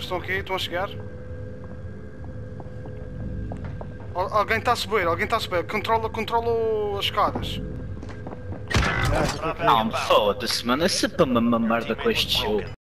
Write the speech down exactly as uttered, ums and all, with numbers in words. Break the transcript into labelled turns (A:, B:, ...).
A: Estão aqui, estão a chegar. Al alguém está a subir, alguém está a subir. Controla, controla as escadas.
B: Não, foda-se, mano. É sempre uma merda com este jogo.